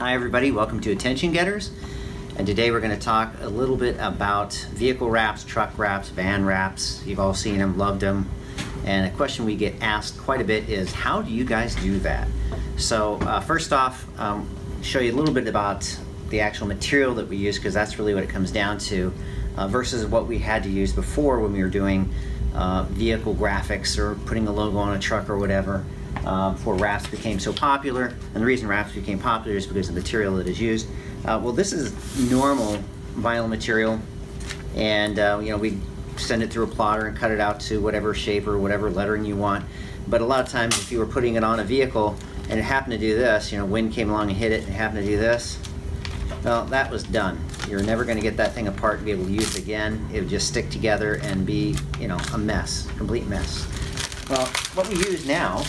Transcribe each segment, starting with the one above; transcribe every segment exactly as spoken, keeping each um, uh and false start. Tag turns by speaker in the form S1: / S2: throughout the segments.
S1: Hi everybody, welcome to Attention Getters, and today we're going to talk a little bit about vehicle wraps, truck wraps, van wraps. You've all seen them, loved them, and a question we get asked quite a bit is, how do you guys do that? So uh, first off, um, show you a little bit about the actual material that we use, because that's really what it comes down to, uh, versus what we had to use before when we were doing uh, vehicle graphics or putting a logo on a truck or whatever. Uh, before wraps became so popular, and the reason wraps became popular is because of the material that is used. Uh, well, this is normal vinyl material, and uh, you know, we send it through a plotter and cut it out to whatever shape or whatever lettering you want. But a lot of times, if you were putting it on a vehicle and it happened to do this, you know, wind came along and hit it and it happened to do this, well, that was done. You're never going to get that thing apart and be able to use it again. It would just stick together and be, you know, a mess, complete mess. Well, what we use now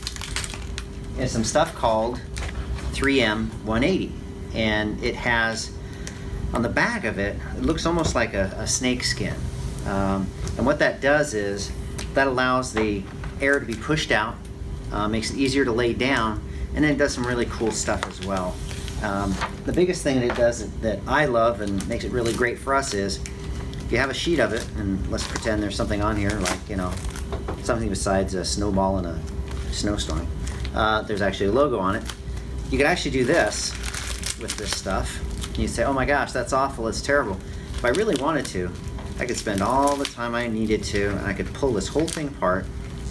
S1: is some stuff called three M one eighty, and it has on the back of it, it looks almost like a, a snake skin, um, and what that does is that allows the air to be pushed out, uh, makes it easier to lay down, and then it does some really cool stuff as well. Um, the biggest thing that it does that I love and makes it really great for us is if you have a sheet of it, and let's pretend there's something on here like, you know, something besides a snowball in a snowstorm. Uh, there's actually a logo on it. You could actually do this with this stuff. And you say, oh my gosh, that's awful, it's terrible. If I really wanted to, I could spend all the time I needed to, and I could pull this whole thing apart,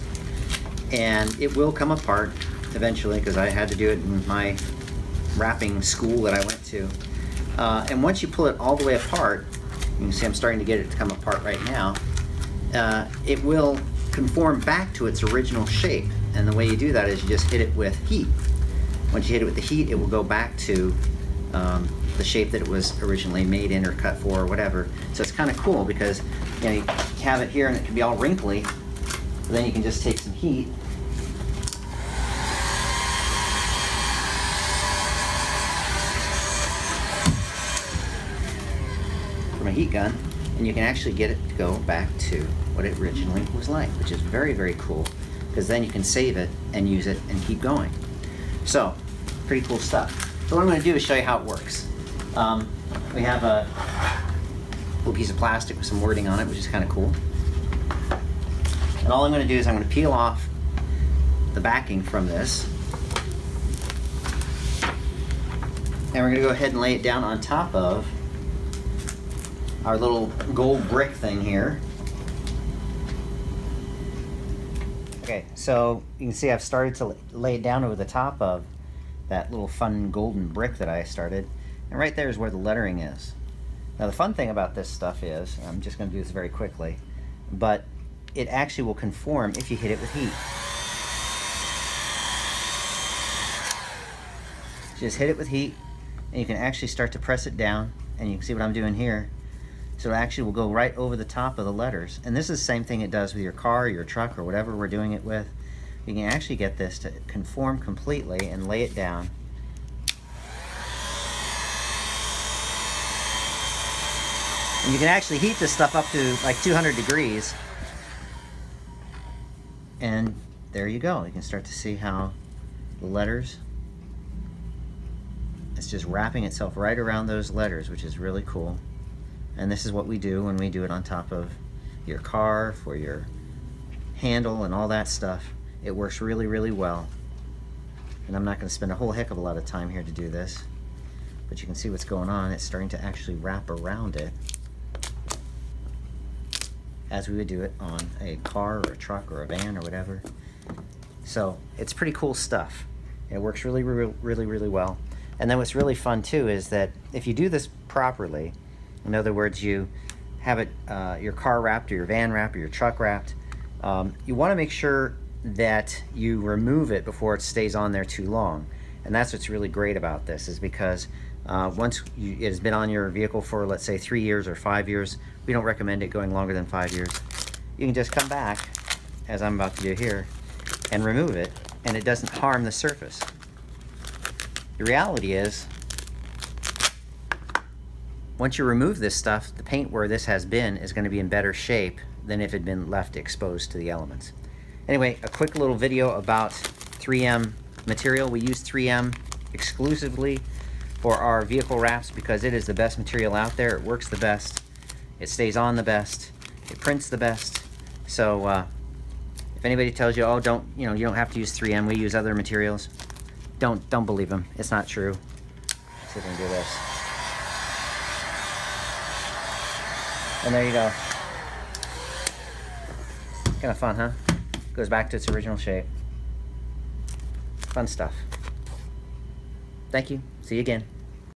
S1: and it will come apart eventually, because I had to do it in my wrapping school that I went to. Uh, and once you pull it all the way apart, you can see I'm starting to get it to come apart right now, uh, it will conform back to its original shape. And the way you do that is you just hit it with heat. Once you hit it with the heat, it will go back to um, the shape that it was originally made in or cut for or whatever. So it's kind of cool because, you know, you have it here and it can be all wrinkly, but then you can just take some heat from a heat gun, and you can actually get it to go back to what it originally was like, which is very, very cool, because then you can save it and use it and keep going. So, pretty cool stuff. So what I'm going to do is show you how it works. Um, we have a little piece of plastic with some wording on it, which is kind of cool. And all I'm going to do is I'm going to peel off the backing from this. And we're going to go ahead and lay it down on top of our little gold brick thing here. Okay, so you can see I've started to lay it down over the top of that little fun golden brick that I started, and right there is where the lettering is. Now the fun thing about this stuff is, I'm just going to do this very quickly, but it actually will conform if you hit it with heat. Just hit it with heat, and you can actually start to press it down, and you can see what I'm doing here. So it actually will go right over the top of the letters. And this is the same thing it does with your car, your truck, or whatever we're doing it with. You can actually get this to conform completely and lay it down. And you can actually heat this stuff up to like two hundred degrees. And there you go. You can start to see how the letters, it's just wrapping itself right around those letters, which is really cool. And this is what we do when we do it on top of your car, for your handle and all that stuff. It works really, really well. And I'm not going to spend a whole heck of a lot of time here to do this, but you can see what's going on. It's starting to actually wrap around it as we would do it on a car or a truck or a van or whatever. So it's pretty cool stuff. It works really, really, really, really well. And then what's really fun too is that if you do this properly, in other words, you have it, uh, your car wrapped or your van wrapped or your truck wrapped, um, you want to make sure that you remove it before it stays on there too long. And that's what's really great about this, is because uh, once you, it has been on your vehicle for, let's say, three years or five years, we don't recommend it going longer than five years. You can just come back, as I'm about to do here, and remove it, and it doesn't harm the surface. The reality is, once you remove this stuff, the paint where this has been is going to be in better shape than if it had been left exposed to the elements. Anyway, a quick little video about three M material. We use three M exclusively for our vehicle wraps because it is the best material out there. It works the best. It stays on the best. It prints the best. So uh, if anybody tells you, oh, don't, you know, you don't have to use three M, we use other materials, don't, don't believe them. It's not true. Let's see if I can do this. And there you go. Kind of fun, huh? Goes back to its original shape. Fun stuff. Thank you. See you again.